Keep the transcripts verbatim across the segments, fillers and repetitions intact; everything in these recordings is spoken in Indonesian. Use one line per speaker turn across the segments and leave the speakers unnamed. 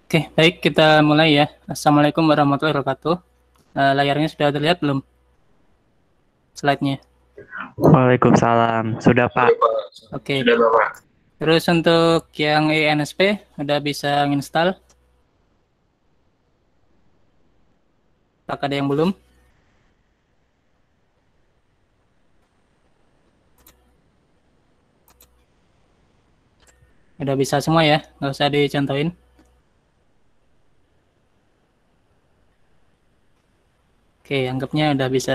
Oke, baik, kita mulai ya. Assalamualaikum warahmatullahi wabarakatuh. Uh, layarnya sudah terlihat belum? Slide-nya.
Waalaikumsalam. Sudah, Pak.
Oke. Sudah, Bapak. Terus untuk yang E N S P, udah bisa install? Apakah ada yang belum? Udah bisa semua ya, nggak usah dicontohin. Oke, anggapnya udah bisa.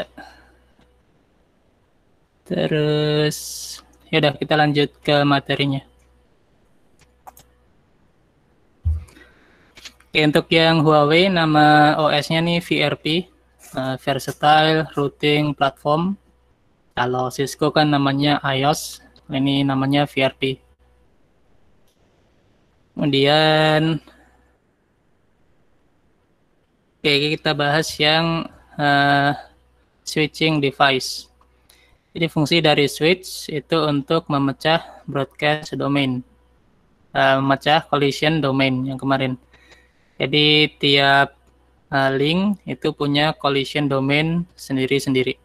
Terus, ya udah kita lanjut ke materinya. Oke, untuk yang Huawei, nama O S-nya nih V R P, uh, Versatile Routing Platform. Kalau Cisco kan namanya iOS, ini namanya V R P. Kemudian, oke, kita bahas yang uh, switching device. Jadi fungsi dari switch itu untuk memecah broadcast domain, uh, memecah collision domain yang kemarin. Jadi tiap uh, link itu punya collision domain sendiri-sendiri.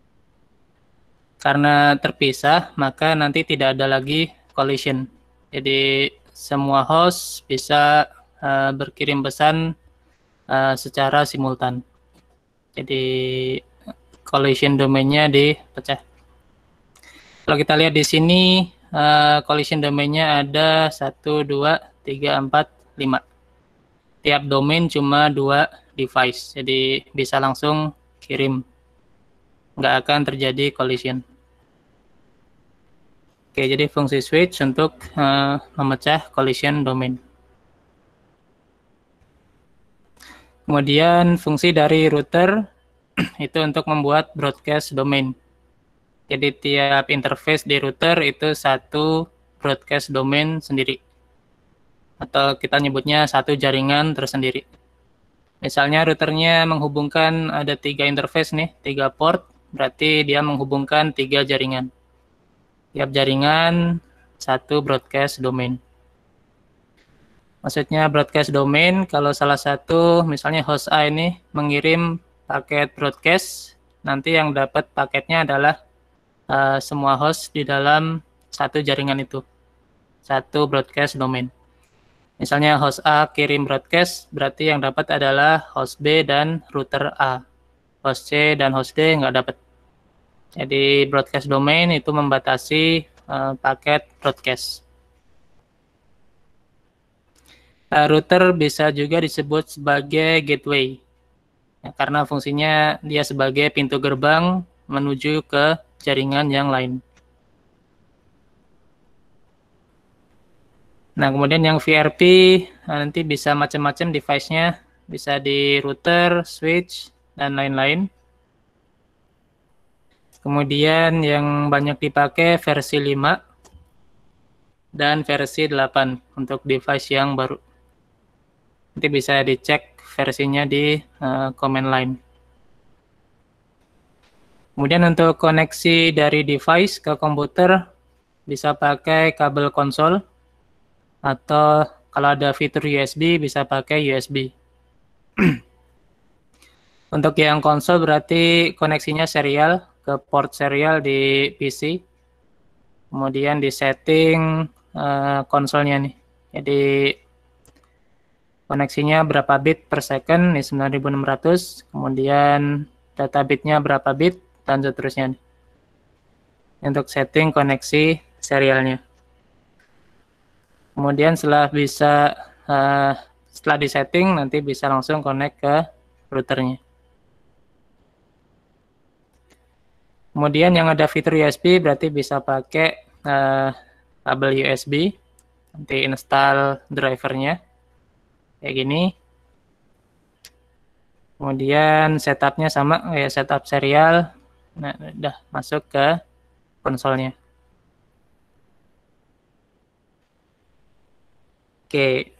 Karena terpisah, maka nanti tidak ada lagi collision. Jadi semua host bisa uh, berkirim pesan uh, secara simultan. Jadi collision domainnya dipecah. Kalau kita lihat di sini uh, collision domainnya ada satu, dua, tiga, empat, lima. Tiap domain cuma dua device, jadi bisa langsung kirim. Nggak akan terjadi collision. Oke, jadi fungsi switch untuk uh, memecah collision domain. Kemudian fungsi dari router itu untuk membuat broadcast domain. Jadi tiap interface di router itu satu broadcast domain sendiri. Atau kita nyebutnya satu jaringan tersendiri. Misalnya routernya menghubungkan ada tiga interface nih, tiga port, berarti dia menghubungkan tiga jaringan. Tiap jaringan satu broadcast domain. Maksudnya broadcast domain, kalau salah satu, misalnya host A ini mengirim paket broadcast, nanti yang dapat paketnya adalah uh, semua host di dalam satu jaringan itu. Satu broadcast domain. Misalnya host A kirim broadcast, berarti yang dapat adalah host B dan router A. Host C dan host D nggak dapat. Jadi broadcast domain itu membatasi uh, paket broadcast. Uh, router bisa juga disebut sebagai gateway, ya, karena fungsinya dia sebagai pintu gerbang menuju ke jaringan yang lain. Nah, kemudian yang V R P nanti bisa macam-macam device-nya, bisa di router, switch, dan lain-lain. Kemudian yang banyak dipakai versi lima dan versi delapan untuk device yang baru. Nanti bisa dicek versinya di uh, command line. Kemudian untuk koneksi dari device ke komputer bisa pakai kabel konsol atau kalau ada fitur U S B bisa pakai U S B. Untuk yang konsol berarti koneksinya serial ke port serial di P C. Kemudian di setting uh, konsolnya nih. Jadi koneksinya berapa bit per second, nih sembilan ribu enam ratus, kemudian data bitnya berapa bit, dan seterusnya. Untuk setting koneksi serialnya. Kemudian setelah bisa, uh, setelah disetting, nanti bisa langsung connect ke routernya. Kemudian yang ada fitur U S B berarti bisa pakai uh, kabel U S B, nanti install drivernya. Kayak gini. Kemudian setupnya sama, ya setup serial. Nah, udah masuk ke konsolnya. Oke.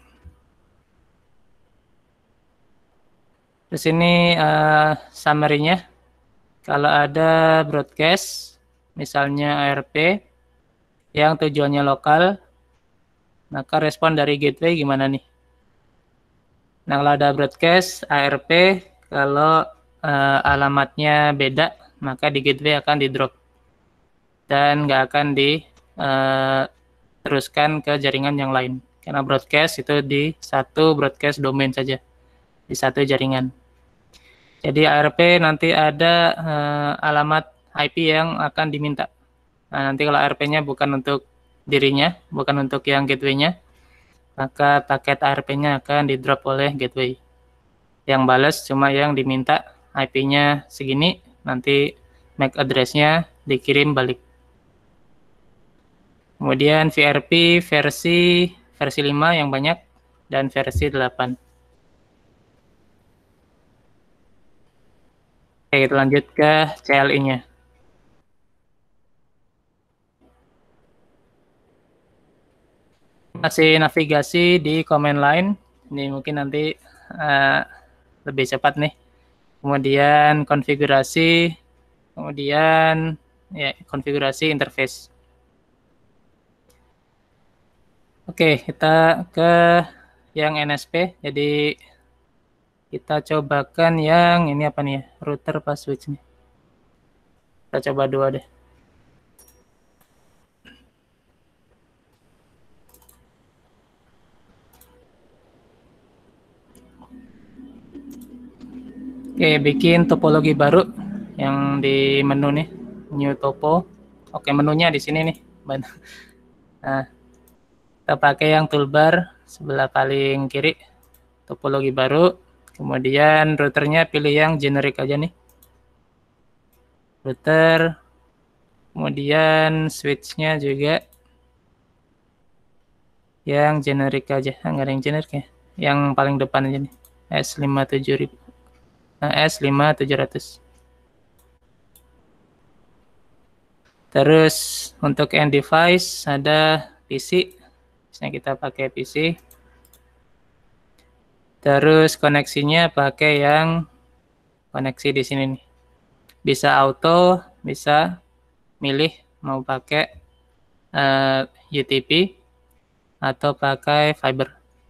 Terus ini uh, summary-nya. Kalau ada broadcast, misalnya A R P, yang tujuannya lokal, maka respon dari gateway gimana nih? Nah, kalau ada broadcast A R P, kalau uh, alamatnya beda, maka di gateway akan di drop dan nggak akan diteruskan uh, ke jaringan yang lain. Karena broadcast itu di satu broadcast domain saja, di satu jaringan. Jadi A R P nanti ada uh, alamat I P yang akan diminta. Nah, nanti kalau A R P-nya bukan untuk dirinya, bukan untuk yang gateway-nya, maka paket A R P-nya akan di-drop oleh gateway. Yang balas cuma yang diminta I P-nya segini, nanti M A C address-nya dikirim balik. Kemudian V R P versi versi lima yang banyak dan versi delapan. Oke, kita lanjut ke C L I-nya. Masih navigasi di command line. Ini mungkin nanti uh, lebih cepat nih. Kemudian konfigurasi, kemudian ya konfigurasi interface. Oke, kita ke yang N S P. Jadi kita cobakan yang ini apa nih ya? Router pas switch nih. Kita coba dua deh. Oke, bikin topologi baru yang di menu nih, new topo. Oke, menunya di sini nih. Nah, kita pakai yang toolbar sebelah paling kiri, topologi baru. Kemudian routernya pilih yang generik aja nih. Router. Kemudian switch-nya juga yang generik aja. Enggak ada yang generik ya. Yang paling depan aja nih. S lima tujuh ribu. Nah, S lima tujuh ratus. Terus untuk end device ada P C. Misalnya kita pakai P C. Terus koneksinya pakai yang koneksi di sini nih. Bisa auto, bisa milih mau pakai uh, U T P atau pakai fiber.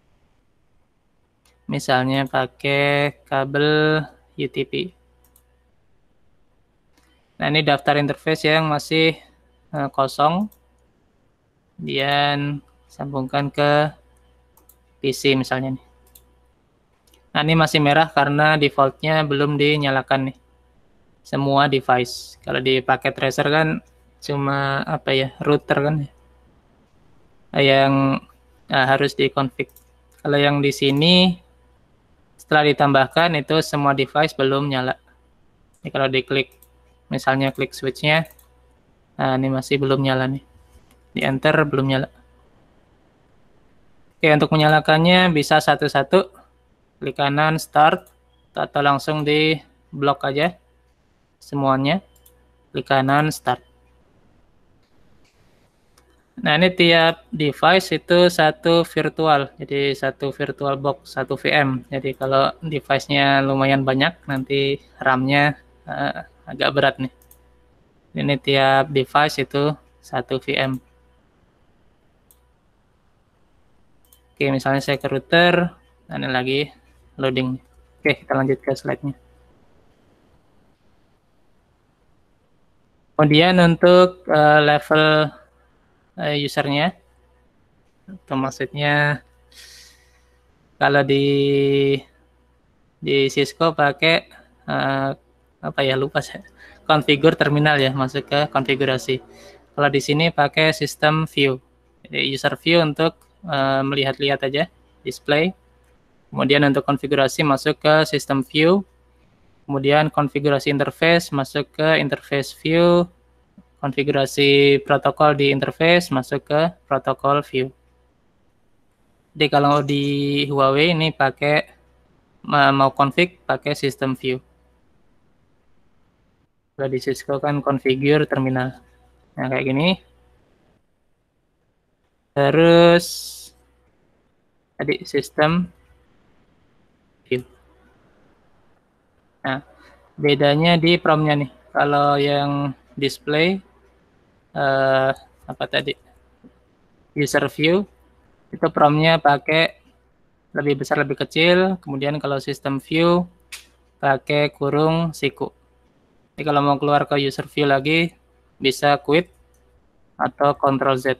Misalnya pakai kabel U T P. Nah, ini daftar interface yang masih uh, kosong. Kemudian sambungkan ke P C misalnya nih. Nah, ini masih merah karena defaultnya belum dinyalakan nih. Semua device. Kalau di paket tracer kan cuma apa ya, router kan ya. Yang nah, harus dikonfig. Kalau yang di sini setelah ditambahkan itu semua device belum nyala. Ini kalau diklik, misalnya klik switch-nya, nah ini masih belum nyala nih. Di enter belum nyala. Oke, untuk menyalakannya bisa satu-satu. Klik kanan start atau langsung di blok aja semuanya. Klik kanan start. Nah, ini tiap device itu satu virtual. Jadi satu virtual box, satu V M. Jadi kalau device-nya lumayan banyak, nanti RAM-nya uh, agak berat nih. Ini tiap device itu satu V M. Oke, misalnya saya ke router. Nah, ini lagi loading. Oke, kita lanjut ke slide-nya. Kemudian untuk uh, level uh, usernya, atau maksudnya kalau di di Cisco pakai uh, apa ya, lupa saya, configure terminal ya, masuk ke konfigurasi. Kalau di sini pakai system view, jadi user view untuk uh, melihat-lihat aja, display. Kemudian untuk konfigurasi masuk ke system view. Kemudian konfigurasi interface masuk ke interface view. Konfigurasi protokol di interface masuk ke protokol view. Jadi kalau di Huawei ini pakai mau config pakai system view. Kalau di Cisco kan configure terminal. Nah, kayak gini. Terus tadi system view. Nah, bedanya di promnya nih. Kalau yang display uh, apa tadi? User view itu promnya pakai lebih besar, lebih kecil. Kemudian kalau sistem view, pakai kurung siku. Jadi kalau mau keluar ke user view lagi, bisa quit atau control Z.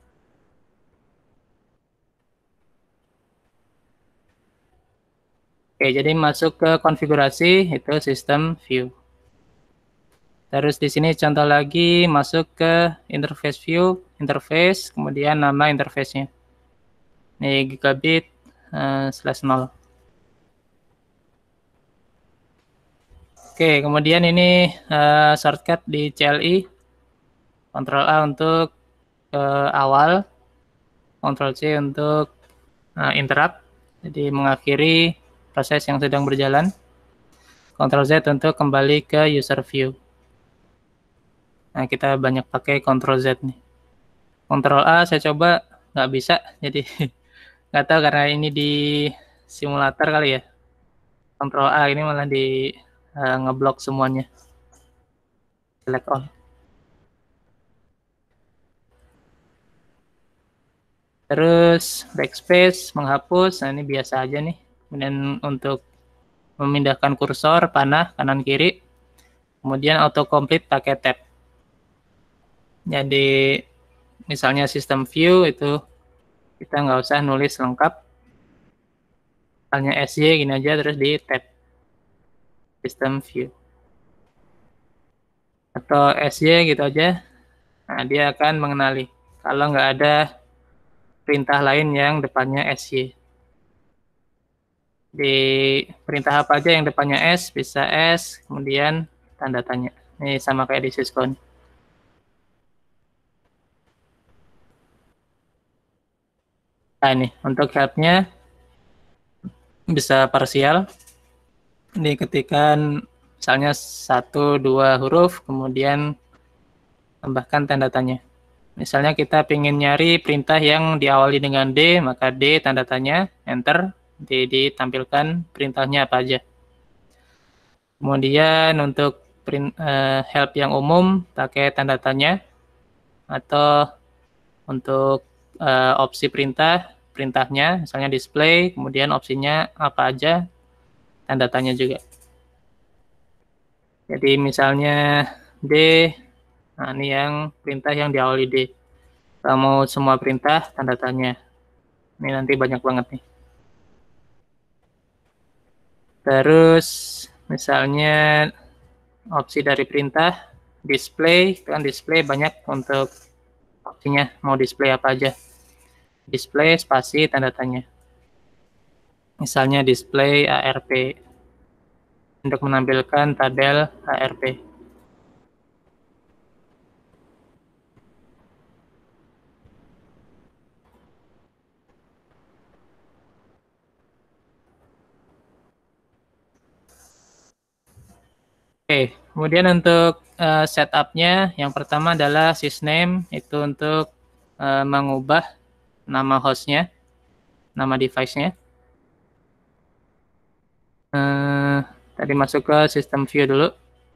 Oke, jadi masuk ke konfigurasi, itu sistem view. Terus di sini contoh lagi, masuk ke interface view, interface, kemudian nama interface-nya. Ini gigabit uh, slash nol. Oke, kemudian ini uh, shortcut di C L I. Ctrl A untuk uh, awal, Ctrl C untuk uh, interrupt, jadi mengakhiri proses yang sedang berjalan. Ctrl Z untuk kembali ke user view. Nah, kita banyak pakai Ctrl Z nih. Ctrl A saya coba nggak bisa, jadi nggak tahu karena ini di simulator kali ya. Ctrl A ini malah di uh, ngeblok semuanya. Select all. Terus backspace menghapus, nah ini biasa aja nih. Kemudian untuk memindahkan kursor panah kanan kiri, kemudian autocomplete pakai tab. Jadi misalnya sistem view itu kita nggak usah nulis lengkap, misalnya S Y gini aja terus di tab sistem view atau S Y gitu aja. Nah, dia akan mengenali kalau nggak ada perintah lain yang depannya S Y. Di perintah apa aja yang depannya S, bisa S, kemudian tanda tanya. Ini sama kayak di Syscon. Nah ini, untuk help-nya bisa parsial. Diketikkan misalnya satu, dua huruf, kemudian tambahkan tanda tanya. Misalnya kita ingin nyari perintah yang diawali dengan D, maka D tanda tanya, enter, D ditampilkan perintahnya apa aja. Kemudian untuk print, uh, help yang umum, pakai tanda tanya, atau untuk uh, opsi perintah, perintahnya, misalnya display, kemudian opsinya apa aja, tanda tanya juga. Jadi misalnya D, nah ini yang perintah yang diawali D. Kalau mau semua perintah, tanda tanya. Ini nanti banyak banget nih. Terus misalnya opsi dari perintah, display, kan display banyak untuk opsinya, mau display apa aja. Display, spasi, tanda tanya. Misalnya display A R P, untuk menampilkan tabel A R P. Oke, kemudian untuk uh, setup-nya, yang pertama adalah sysname, itu untuk uh, mengubah nama host-nya, nama device-nya. Uh, tadi masuk ke system view dulu.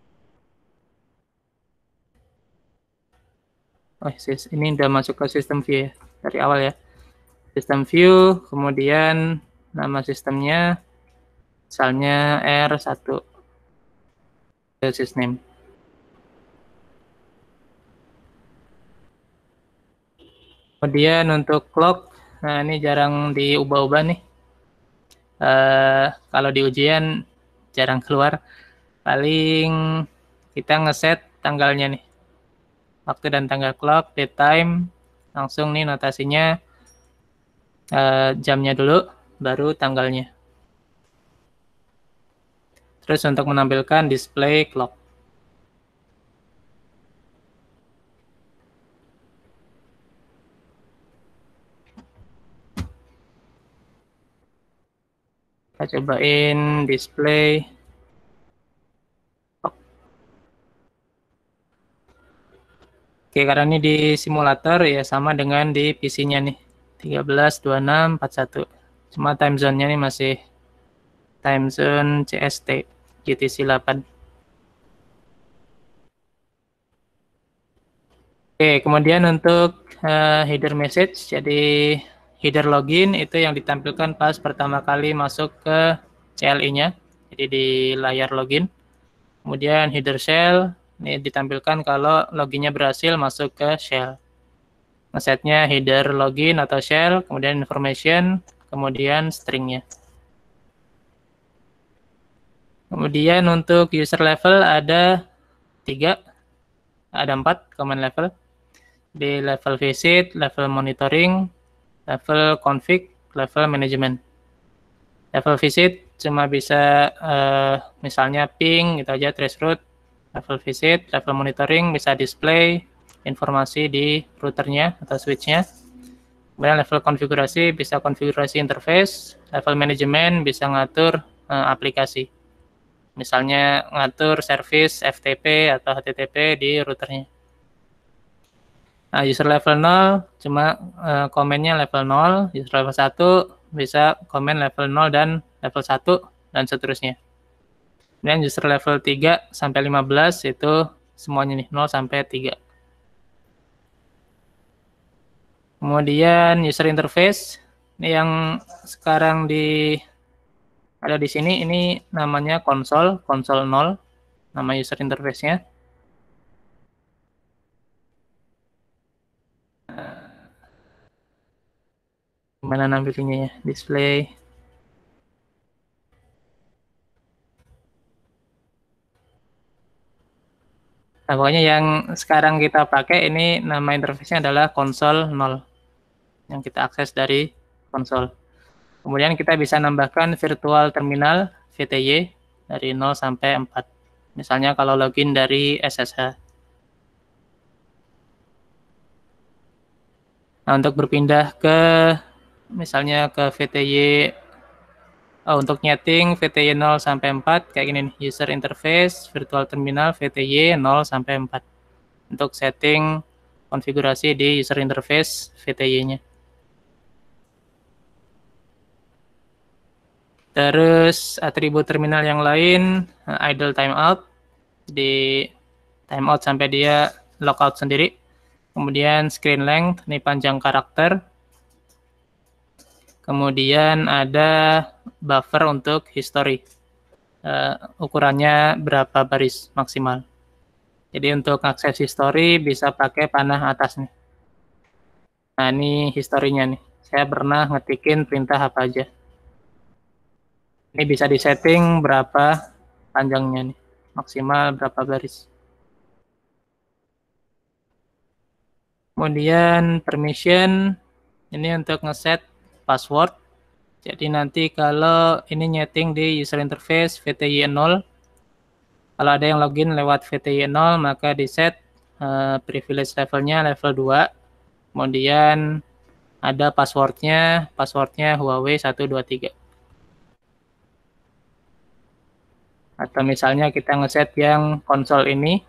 Oh, ini udah masuk ke system view ya, dari awal ya. System view, kemudian nama sistemnya, misalnya R satu. Sysname. Kemudian untuk clock, nah ini jarang diubah-ubah nih. Uh, kalau di ujian jarang keluar. Paling kita ngeset tanggalnya nih. Waktu dan tanggal clock, date time, langsung nih notasinya uh, jamnya dulu, baru tanggalnya. Terus untuk menampilkan display clock. Kita cobain display. Oke, karena ini di simulator ya sama dengan di P C-nya nih. tiga belas, dua puluh enam, empat puluh satu. Cuma time zone-nya nih masih time zone C S T, G T C delapan. Oke, kemudian untuk uh, header message, jadi header login itu yang ditampilkan pas pertama kali masuk ke C L I-nya, jadi di layar login. Kemudian header shell, ini ditampilkan kalau loginnya berhasil masuk ke shell. Ngesetnya header login atau shell, kemudian information, kemudian stringnya. Kemudian untuk user level ada tiga, ada empat command level. Di level visit, level monitoring, level config, level management. Level visit cuma bisa uh, misalnya ping, gitu aja, traceroute. Level visit, level monitoring bisa display informasi di routernya atau switchnya. Kemudian level konfigurasi bisa konfigurasi interface. Level management bisa ngatur uh, aplikasi. Misalnya ngatur service F T P atau H T T P di routernya. Nah, user level nol cuma uh, komennya level nol, user level satu bisa komen level nol dan level satu dan seterusnya. Dan user level tiga sampai lima belas itu semuanya nih nol sampai tiga. Kemudian user interface ini yang sekarang di ada di sini, ini namanya konsol, konsol nol, nama user interface-nya. Gimana nampilnya ya, display. Nah, pokoknya yang sekarang kita pakai ini nama interface-nya adalah konsol nol, yang kita akses dari konsol. Kemudian kita bisa nambahkan virtual terminal V T Y dari nol sampai empat. Misalnya kalau login dari S S H. Nah, untuk berpindah ke misalnya ke V T Y, oh, untuk nyeting V T Y nol sampai empat kayak gini nih, user interface virtual terminal V T Y nol sampai empat. Untuk setting konfigurasi di user interface V T Y-nya. Terus atribut terminal yang lain, idle timeout, di timeout sampai dia logout sendiri. Kemudian screen length, ini panjang karakter. Kemudian ada buffer untuk history, uh, ukurannya berapa baris maksimal. Jadi untuk akses history bisa pakai panah atas nih. Nah, ini historinya nih. Saya pernah ngetikin perintah apa aja. Ini bisa disetting berapa panjangnya nih, maksimal berapa baris. Kemudian permission, ini untuk ngeset password. Jadi nanti kalau ini nyeting di user interface V T Y nol, kalau ada yang login lewat V T Y nol, maka di set uh, privilege levelnya level dua. Kemudian ada passwordnya, passwordnya Huawei satu dua tiga. Atau misalnya kita ngeset yang konsol ini,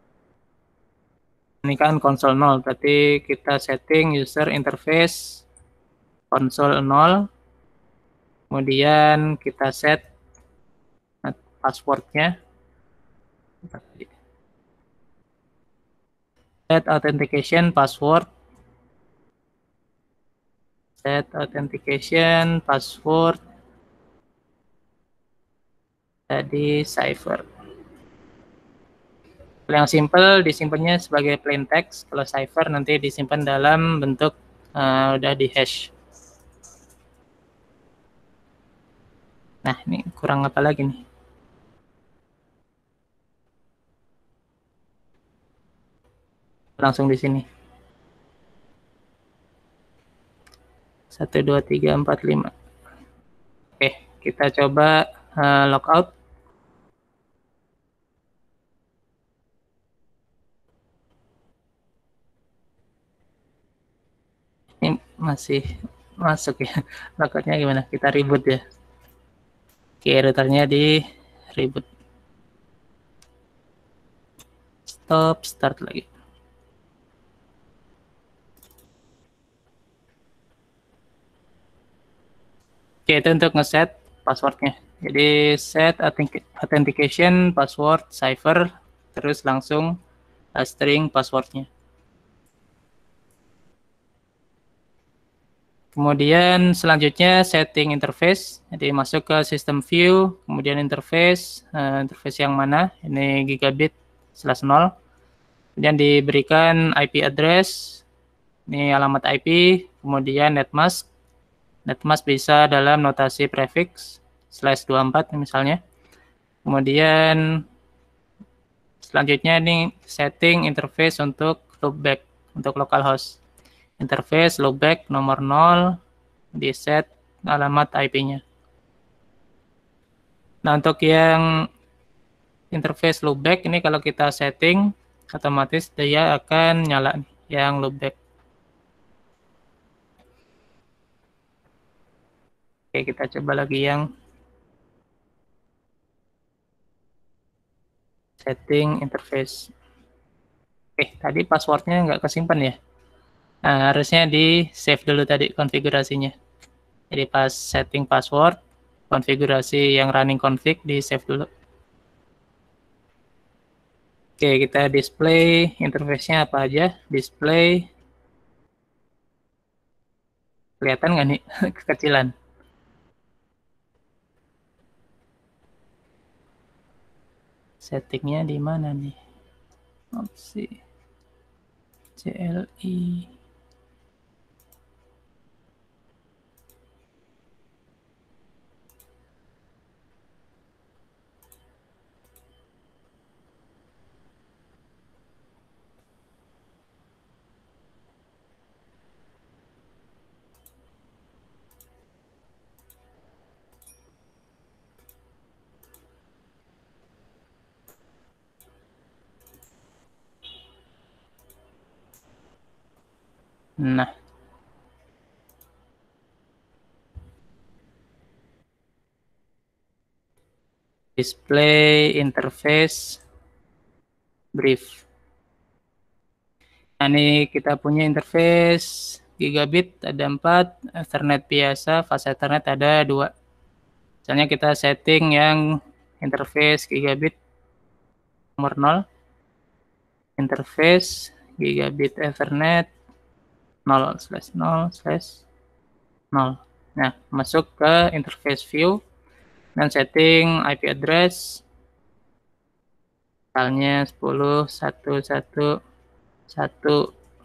ini kan konsol nol, berarti kita setting user interface konsol nol, kemudian kita set passwordnya, set authentication password, set authentication password, tadi cipher. Yang simple disimpannya sebagai plain text, kalau cipher nanti disimpan dalam bentuk uh, udah di hash. Nah, ini kurang apa lagi nih? Langsung di sini. satu, dua, tiga, empat, lima. Oke, kita coba uh, logout. Ini masih masuk ya. Logoutnya gimana? Kita reboot ya. Oke, routernya di reboot. Stop, start lagi. Oke, itu untuk ngeset passwordnya. Jadi set authentication password cipher, terus langsung string passwordnya. Kemudian selanjutnya setting interface. Jadi masuk ke system view, kemudian interface, uh, interface yang mana? Ini gigabit slash nol. Kemudian diberikan I P address, ini alamat I P, kemudian netmask. Netmask bisa dalam notasi prefix slash dua puluh empat misalnya. Kemudian selanjutnya ini setting interface untuk loopback untuk localhost. Interface loopback nomor nol, di set alamat I P-nya. Nah, untuk yang interface loopback ini kalau kita setting, otomatis dia akan nyala nih, yang loopback. Oke, kita coba lagi yang setting interface. Oke, tadi passwordnya nggak kesimpan ya. Nah, harusnya di save dulu tadi konfigurasinya. Jadi pas setting password, konfigurasi yang running config di save dulu. Oke, kita display interface-nya apa aja. Display. Kelihatan nggak nih kekecilan? Settingnya di mana nih? Opsi C L I. Nah, display interface brief. Nah, ini kita punya interface gigabit ada empat, Ethernet biasa, fast Ethernet ada dua. Misalnya kita setting yang interface gigabit nomor nol, interface gigabit Ethernet nol slash nol slash nol. Nah, masuk ke interface view dan setting I P address misalnya sepuluh dot satu dot satu dot satu.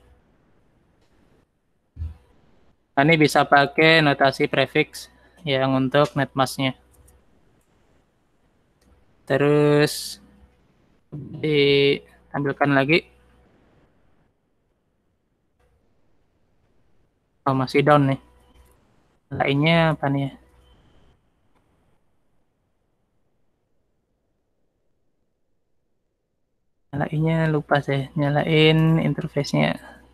Nah, ini bisa pakai notasi prefix yang untuk netmasknya. Terus ditampilkan lagi. Oh, masih down nih. Lainnya apa nih ya? Nyalainnya lupa saya, nyalain interface-nya.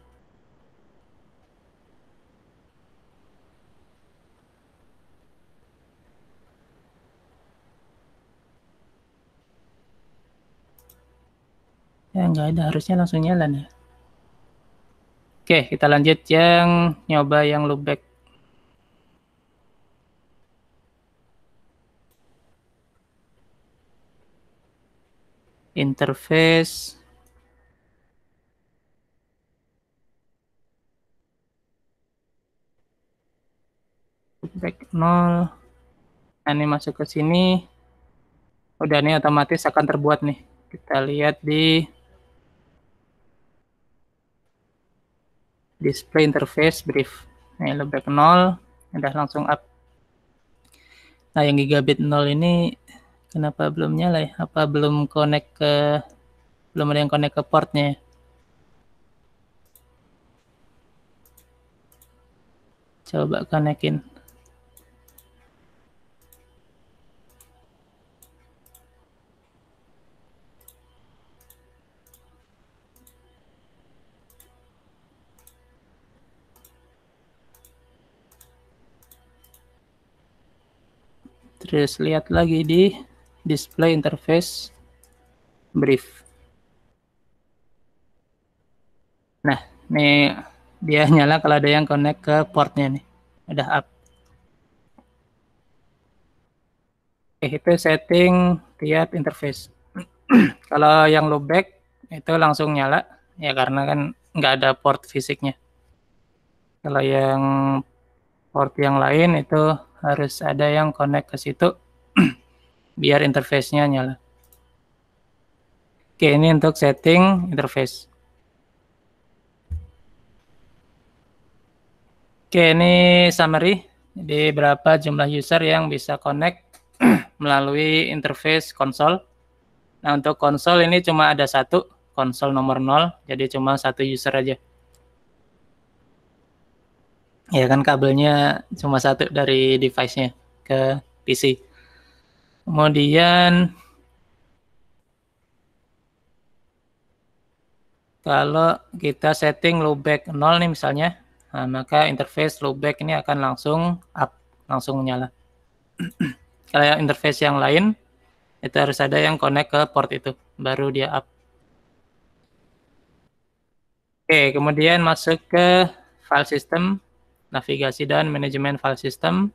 Ya nggak ada, harusnya langsung nyala nih. Oke, kita lanjut yang nyoba yang loopback. Interface. Loopback nol. Nah, ini masuk ke sini. Udah nih otomatis akan terbuat nih. Kita lihat di display interface brief. Nih loopback nol, udah langsung up. Nah, yang gigabit nol ini kenapa belum nyala ya? Apa belum connect ke belum ada yang connect ke portnya? Coba connectin. Terus lihat lagi di display interface brief. Nah, ini dia nyala kalau ada yang connect ke portnya nih. Udah up. Oke, itu setting tiap interface. Kalau yang loopback itu langsung nyala, ya karena kan nggak ada port fisiknya. Kalau yang port yang lain itu harus ada yang connect ke situ biar interface-nya nyala. Oke, ini untuk setting interface. Oke, ini summary. Jadi berapa jumlah user yang bisa connect melalui interface konsol. Nah, untuk konsol ini cuma ada satu, konsol nomor nol, jadi cuma satu user aja. Ya kan kabelnya cuma satu dari device-nya ke P C. Kemudian kalau kita setting loopback nol nih misalnya, nah, maka interface loopback ini akan langsung up, langsung nyala. Kalau yang interface yang lain, itu harus ada yang connect ke port itu, baru dia up. Oke, kemudian masuk ke file system, navigasi dan manajemen file system.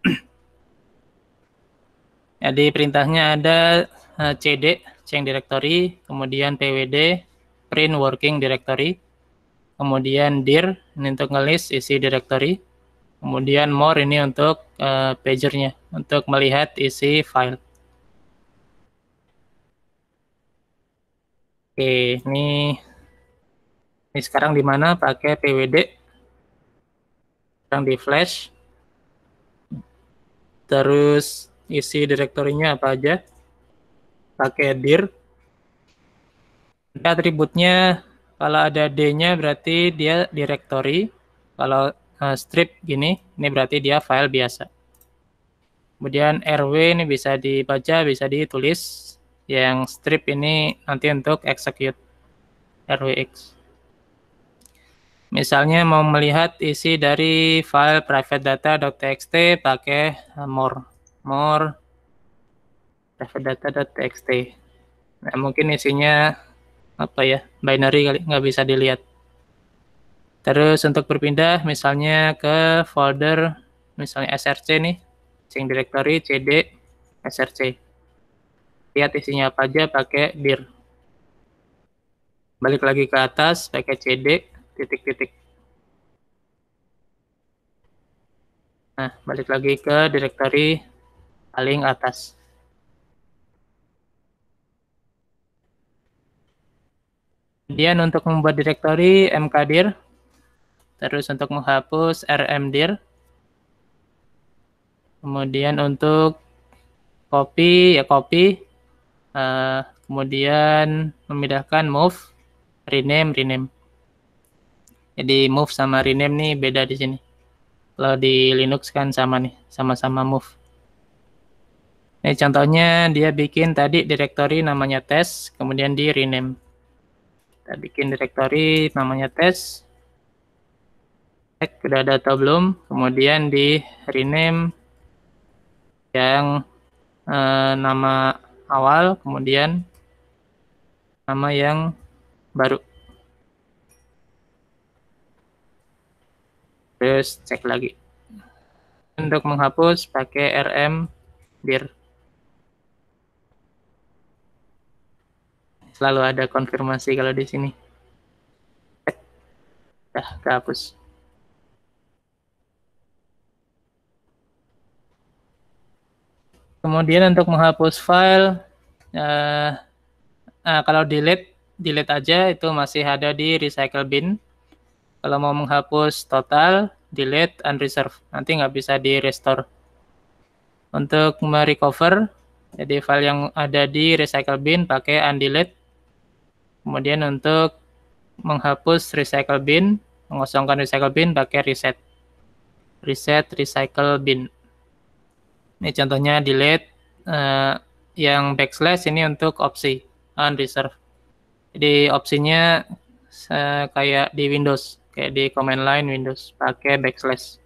Jadi perintahnya ada uh, cd, change directory, kemudian pwd, print working directory, kemudian dir, ini untuk ngelist isi directory, kemudian more ini untuk uh, pagernya, untuk melihat isi file. Oke, ini, ini sekarang di mana pakai pwd, sekarang di flash, terus isi direktorinya apa aja, pakai dir. Atributnya kalau ada D-nya berarti dia directory, kalau uh, strip gini, ini berarti dia file biasa. Kemudian R W ini bisa dibaca, bisa ditulis. Yang strip ini nanti untuk execute R W X. Misalnya mau melihat isi dari file private data.txt pakai more, more private data.txt. Nah, mungkin isinya apa ya, binary kali, nggak bisa dilihat. Terus untuk berpindah misalnya ke folder misalnya src nih, change directory cd src, lihat isinya apa aja pakai dir. Balik lagi ke atas pakai cd titik-titik. Nah, balik lagi ke directory paling atas. Kemudian untuk membuat directory mkdir, terus untuk menghapus rmdir. Kemudian untuk copy ya copy, uh, kemudian memindahkan move, rename, rename. Jadi move sama rename nih beda di sini. Kalau di Linux kan sama nih, sama-sama move. Ini contohnya dia bikin tadi directory namanya test, kemudian di rename. Kita bikin directory namanya test. Cek udah ada atau belum, kemudian di rename yang eh, nama awal, kemudian nama yang baru. Terus cek lagi. Untuk menghapus pakai rmdir. Selalu ada konfirmasi kalau di sini. Dah kehapus. Kemudian untuk menghapus file, eh, nah kalau delete, delete aja itu masih ada di recycle bin. Kalau mau menghapus total, delete, unreserved. Nanti nggak bisa di restore. Untuk merecover, jadi file yang ada di recycle bin pakai undelete. Kemudian untuk menghapus recycle bin, mengosongkan recycle bin pakai reset. Reset recycle bin. Ini contohnya delete, eh, yang backslash ini untuk opsi unreserved. Jadi opsinya eh, kayak di Windows, kayak di command line Windows, pakai backslash.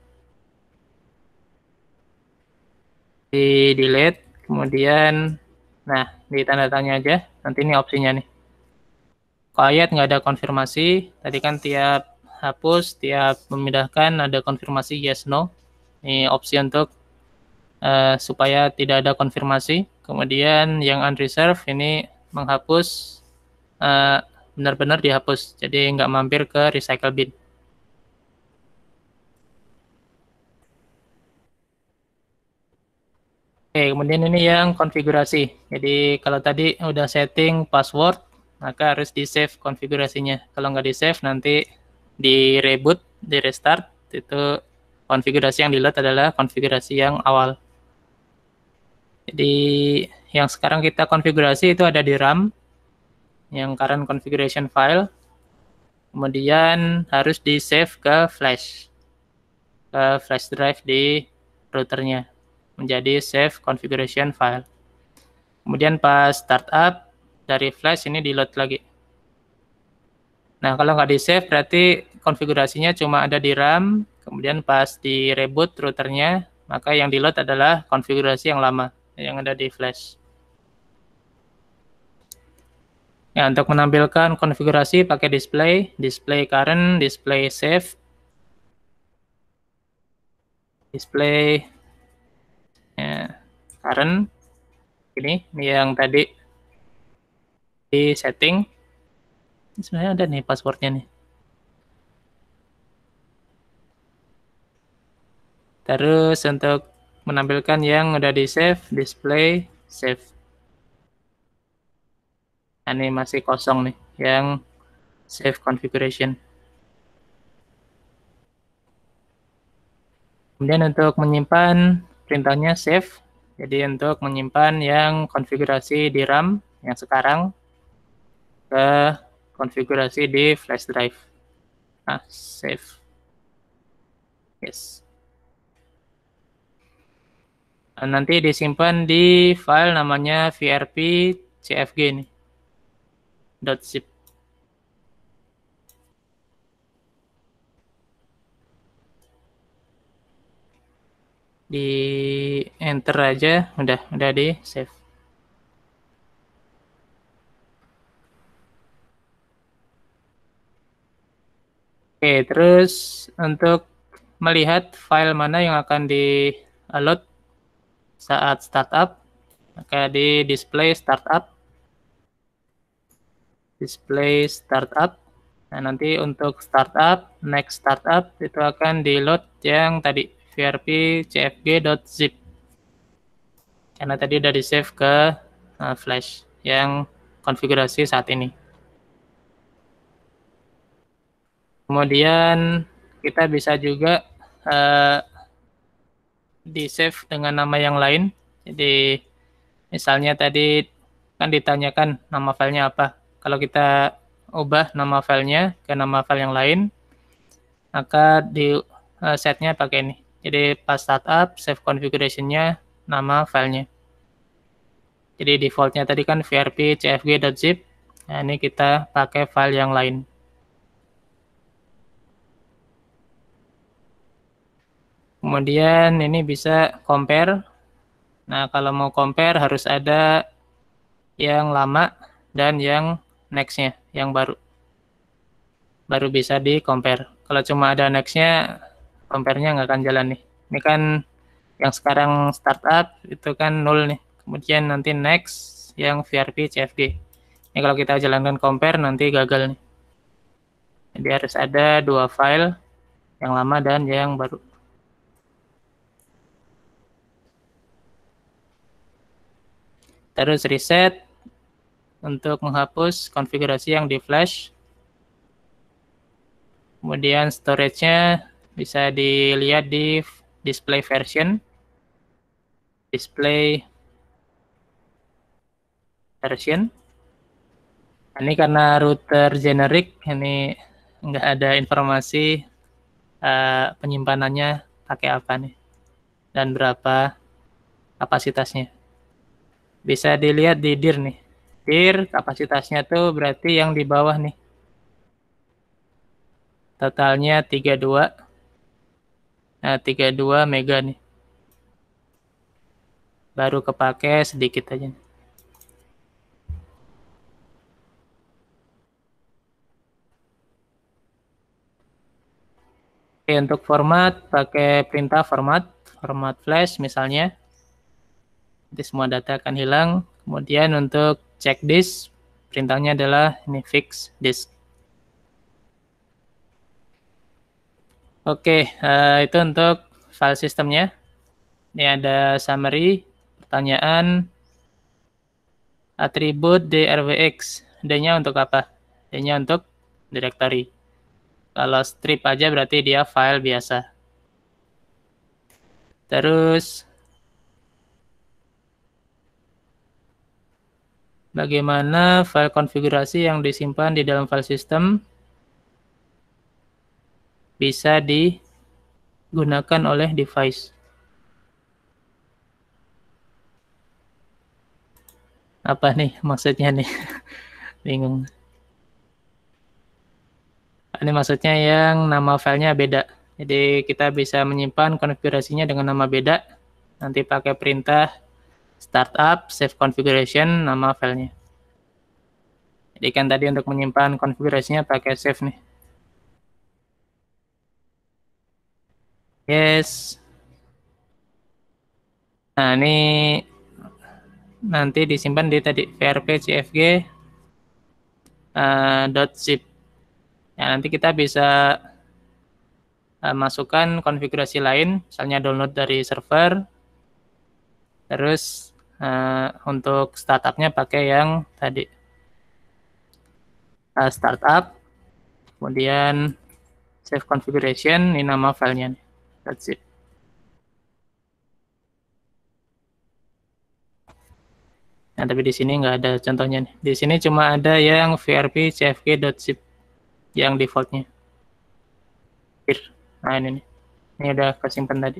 Di delete, kemudian, nah di tanda tanya aja, nanti ini opsinya nih. Kalau ayat nggak ada konfirmasi, tadi kan tiap hapus, tiap memindahkan ada konfirmasi yes no. Ini opsi untuk Uh, supaya tidak ada konfirmasi. Kemudian yang unreserved ini menghapus, uh, benar-benar dihapus, jadi nggak mampir ke recycle bin. Oke, kemudian ini yang konfigurasi. Jadi kalau tadi udah setting password, maka harus di save konfigurasinya. Kalau nggak di save, nanti di reboot, di restart, itu konfigurasi yang di load adalah konfigurasi yang awal. Jadi yang sekarang kita konfigurasi itu ada di RAM, yang current configuration file, kemudian harus di save ke flash, ke flash drive di routernya, menjadi save configuration file. Kemudian pas startup, dari flash ini di load lagi. Nah, kalau nggak di save berarti konfigurasinya cuma ada di RAM, kemudian pas di reboot routernya, maka yang di load adalah konfigurasi yang lama, yang ada di flash. Ya, untuk menampilkan konfigurasi pakai display, display current, display save, display ya, current, ini, ini yang tadi di setting. Sebenarnya ada nih passwordnya nih. Terus untuk menampilkan yang udah di save, display save. Nah, ini masih kosong nih, yang save configuration. Kemudian untuk menyimpan perintahnya save. Jadi untuk menyimpan yang konfigurasi di RAM yang sekarang ke konfigurasi di flash drive. Nah, save. Yes. Nah, nanti disimpan di file namanya vrp cfg nih. .zip. Di enter aja, udah udah di save. Oke, terus untuk melihat file mana yang akan di load saat startup, maka di display startup, display startup. Nah, nanti untuk startup, next startup itu akan di load yang tadi vrp cfg.zip. Karena tadi udah di save ke uh, flash yang konfigurasi saat ini. Kemudian kita bisa juga uh, di save dengan nama yang lain. Jadi misalnya tadi kan ditanyakan nama filenya apa. Kalau kita ubah nama filenya ke nama file yang lain, maka di uh, setnya pakai ini. Jadi pas startup, save configuration-nya, nama filenya. Jadi defaultnya tadi kan vrp cfg.zip. Nah, ini kita pakai file yang lain. Kemudian ini bisa compare. Nah, kalau mau compare harus ada yang lama dan yang next-nya, yang baru. Baru bisa di compare. Kalau cuma ada next-nya, compare-nya nggak akan jalan nih. Ini kan yang sekarang startup itu kan nol nih. Kemudian nanti next yang vrp cfg. Ini kalau kita jalankan compare nanti gagal nih. Jadi harus ada dua file, yang lama dan yang baru. Terus reset untuk menghapus konfigurasi yang di flash. Kemudian storage-nya bisa dilihat di display version. Display version. Ini karena router generic, ini nggak ada informasi uh, penyimpanannya pakai apa nih dan berapa kapasitasnya. Bisa dilihat di dir nih. Dir kapasitasnya tuh berarti yang di bawah nih. Totalnya tiga puluh dua. Nah, tiga puluh dua mega nih. Baru kepake sedikit aja. Oke, untuk format pakai perintah format, format flash misalnya. Nanti semua data akan hilang. Kemudian untuk check disk, perintahnya adalah ini fix disk. Oke, uh, itu untuk file sistemnya. Ini ada summary. pertanyaan atribut drwx. D-nya untuk apa? D-nya untuk directory. Kalau strip aja berarti dia file biasa. Terus bagaimana file konfigurasi yang disimpan di dalam file system bisa digunakan oleh device? Apa nih maksudnya nih? Bingung. Ini maksudnya yang nama filenya beda. Jadi kita bisa menyimpan konfigurasinya dengan nama beda. Nanti pakai perintah startup save configuration nama filenya. Jadi kan tadi untuk menyimpan konfigurasinya pakai save nih. Yes. Nah, ini nanti disimpan di tadi vrp.cfg uh, .zip. Ya, nanti kita bisa uh, masukkan konfigurasi lain, misalnya download dari server. Terus uh, untuk startupnya pakai yang tadi uh, startup, kemudian save configuration, ini nama filenya. That's it. Nah, tapi di sini nggak ada contohnya nih. Di sini cuma ada yang vrp.cfg.zip yang defaultnya. Nah, ini nih. Ini udah kesimpan tadi.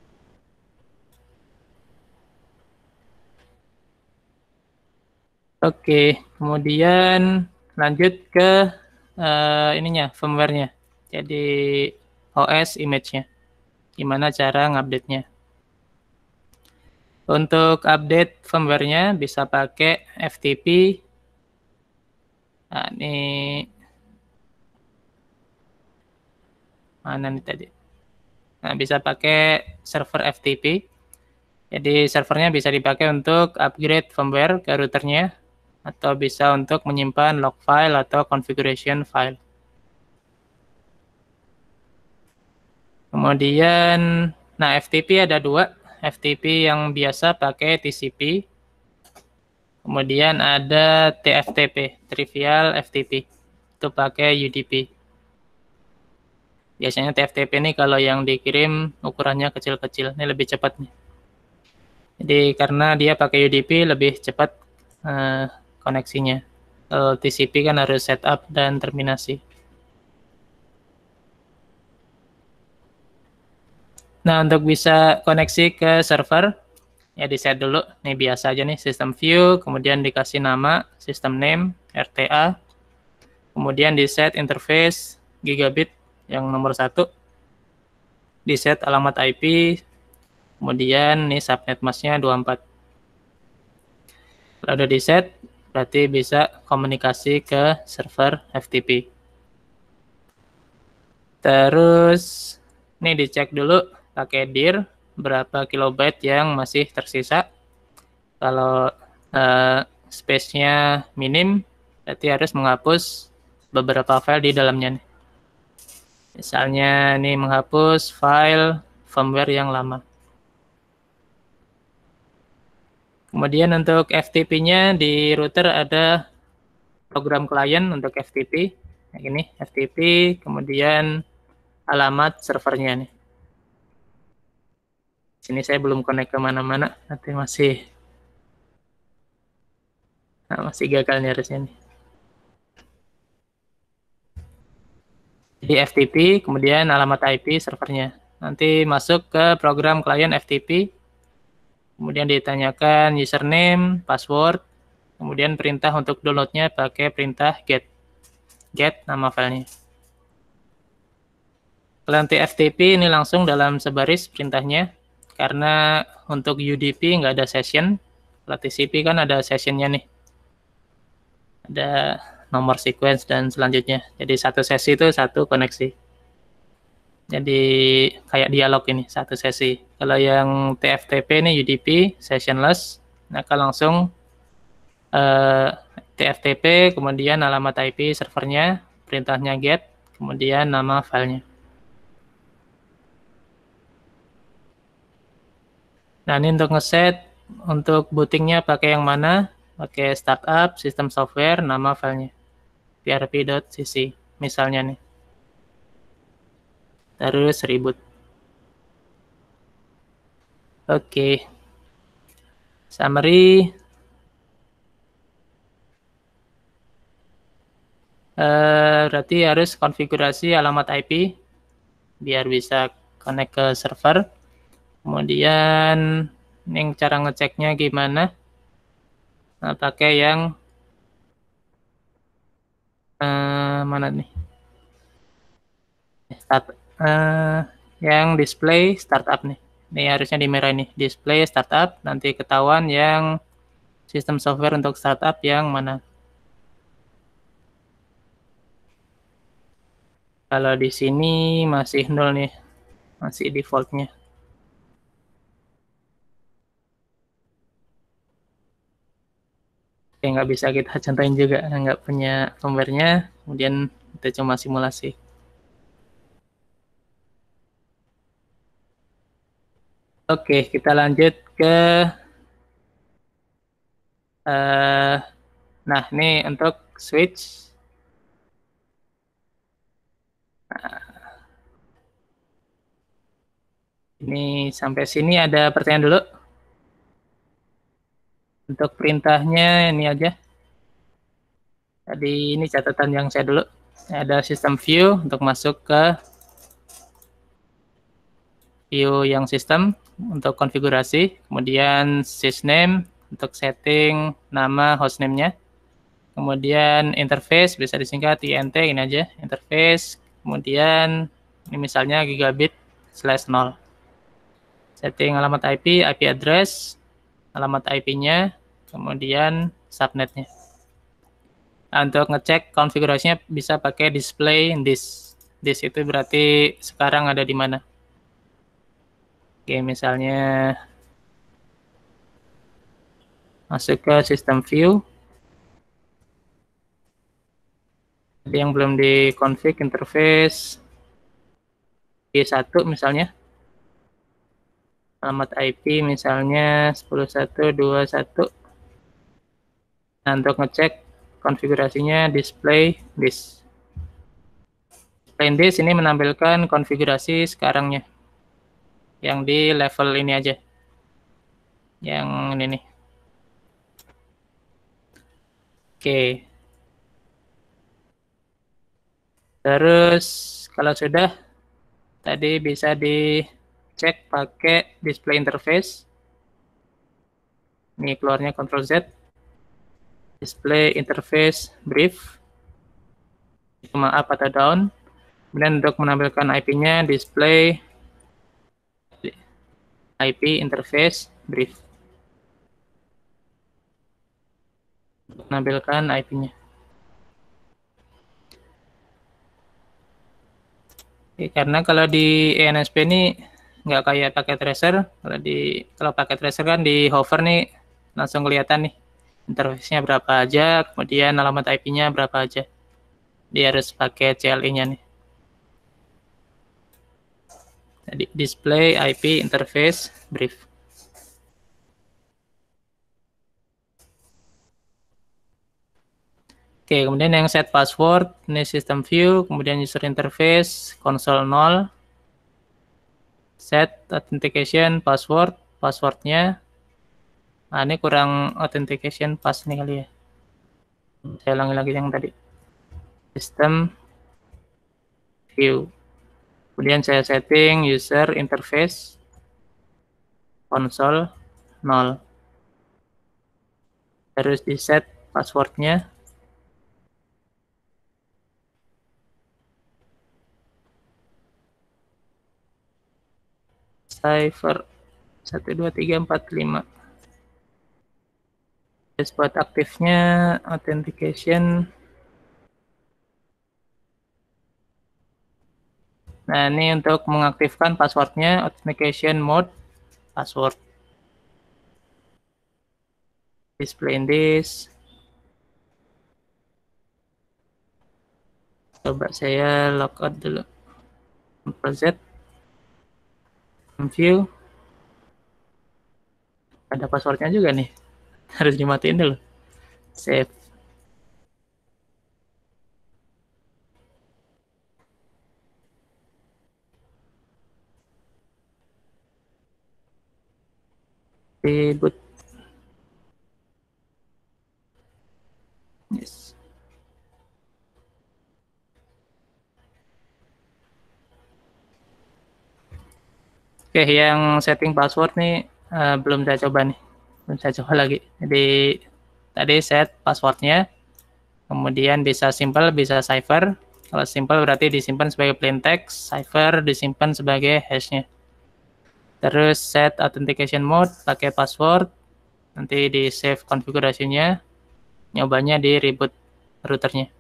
Oke, kemudian lanjut ke uh, ininya, firmware-nya. Jadi O S image-nya. Gimana cara ngupdate-nya? Untuk update firmware-nya bisa pakai F T P. Nah, ini mana nih tadi? Nah, bisa pakai server F T P. Jadi servernya bisa dipakai untuk upgrade firmware ke routernya, atau bisa untuk menyimpan log file atau configuration file. Kemudian, nah F T P ada dua. F T P yang biasa pakai T C P. Kemudian ada T F T P, trivial F T P. Itu pakai U D P. Biasanya T F T P ini kalau yang dikirim ukurannya kecil-kecil. Ini lebih cepat nih. Jadi karena dia pakai U D P lebih cepat uh, koneksinya. Kalau T C P kan harus setup dan terminasi. Nah, untuk bisa koneksi ke server, ya di set dulu. Nih biasa aja nih, system view, kemudian dikasih nama, system name, R T A, kemudian di set interface, gigabit yang nomor satu, di set alamat I P, kemudian nih subnet masknya dua puluh empat. Kalau udah di set, berarti bisa komunikasi ke server F T P. Terus, nih dicek dulu pakai dir berapa kilobyte yang masih tersisa. Kalau uh, space-nya minim, berarti harus menghapus beberapa file di dalamnya nih. Misalnya ini menghapus file firmware yang lama. Kemudian untuk F T P-nya di router ada program klien untuk F T P. Nah, ini F T P, kemudian alamat servernya nih. Sini saya belum connect kemana-mana, nanti masih nah, masih gagal nih harusnya nih. Jadi F T P, kemudian alamat I P servernya. Nanti masuk ke program klien F T P, kemudian ditanyakan username, password, kemudian perintah untuk downloadnya pakai perintah get. Get nama filenya. Kalau nanti F T P ini langsung dalam sebaris perintahnya. Karena untuk U D P nggak ada session, kalau T C P kan ada sessionnya nih. Ada nomor sequence dan selanjutnya. Jadi satu sesi itu satu koneksi. Jadi kayak dialog ini, satu sesi. Kalau yang T F T P ini U D P, sessionless, maka langsung uh, T F T P, kemudian alamat I P servernya, perintahnya get, kemudian nama filenya. Nah, ini untuk ngeset untuk bootingnya pakai yang mana? Pakai startup, sistem software, nama filenya p r p dot c c misalnya nih. Terus reboot. Oke. Summary. Uh, berarti harus konfigurasi alamat I P biar bisa connect ke server. Kemudian yang cara ngeceknya gimana? Nah, pakai yang uh, mana nih? Start, uh, yang display startup nih. Ini harusnya di merah ini, display startup. Nanti ketahuan yang sistem software untuk startup yang mana. Kalau di sini masih nol nih, masih defaultnya. Oke, nggak bisa kita contohin juga, nggak punya firmware-nya, kemudian kita cuma simulasi. Oke, kita lanjut ke, uh, nah ini untuk switch. Nah, ini sampai sini ada pertanyaan dulu. Untuk perintahnya ini aja. Tadi ini catatan yang saya dulu. Ada sistem view untuk masuk ke view yang sistem untuk konfigurasi. Kemudian sysname untuk setting nama hostname-nya. Kemudian interface bisa disingkat I N T, ini aja interface. Kemudian ini misalnya gigabit slash nol. Setting alamat I P, I P address, alamat I P-nya, kemudian subnetnya. Nah, untuk ngecek konfigurasinya bisa pakai display this. This itu berarti sekarang ada di mana. Oke, misalnya masuk ke sistem view. Jadi yang belum di-config interface G satu misalnya. Alamat I P misalnya sepuluh titik satu titik dua titik satu. Nah, untuk ngecek konfigurasinya display this. Display this ini menampilkan konfigurasi sekarangnya. Yang di level ini aja. Yang ini nih. Oke. Terus kalau sudah tadi bisa dicek pakai display interface. Ini keluarnya control Z. Display interface brief. Cuma up atau down. Kemudian untuk menampilkan I P-nya display I P interface brief. Untuk menampilkan I P-nya. Karena kalau di E N S P ini nggak kayak paket tracer. Kalau di kalau paket tracer kan di hover nih langsung kelihatan nih interface-nya berapa aja, kemudian alamat I P-nya berapa aja. Dia harus pakai C L I-nya nih. Jadi display I P interface brief. Oke, kemudian yang set password, ini system view, kemudian user interface, console nol, set authentication password, passwordnya, nah ini kurang authentication pas nih kali ya. Saya ulangi lagi yang tadi. System view. Kemudian saya setting user interface, console nol. Terus di set passwordnya. Cipher satu dua tiga empat lima. Terus buat aktifnya authentication. Nah, ini untuk mengaktifkan passwordnya authentication mode password. Display this. Coba saya logout dulu. Control Z. View. Ada passwordnya juga nih. Harus dimatiin dulu. Save. Reboot. Yes. Oke, yang setting password nih uh, belum saya coba nih. Belum saya coba lagi. Jadi tadi set passwordnya, kemudian bisa simple, bisa cipher. Kalau simple berarti disimpan sebagai plain text, cipher disimpan sebagai hashnya. Terus set authentication mode, pakai password, nanti di save konfigurasinya, nyobanya di reboot routernya.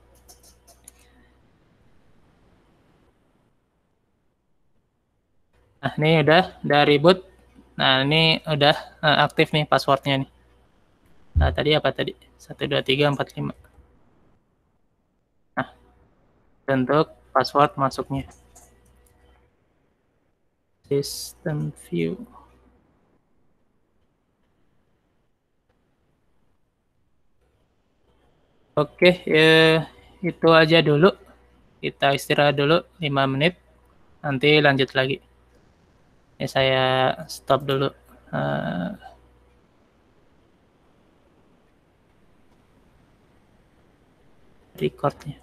Nah, ini udah, udah reboot. Nah, ini udah uh, aktif nih passwordnya nih. Nah, tadi apa tadi? satu dua tiga empat lima. Nah, untuk password masuknya. System view. Oke, ya, itu aja dulu. Kita istirahat dulu lima menit. Nanti lanjut lagi. Ya, saya stop dulu uh, recordnya.